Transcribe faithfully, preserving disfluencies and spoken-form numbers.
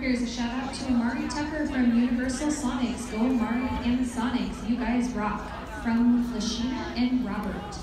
There's a shout out to Amari Tucker from Universal Sonics. Go Amari and the Sonics. You guys rock. From Lashina and Robert.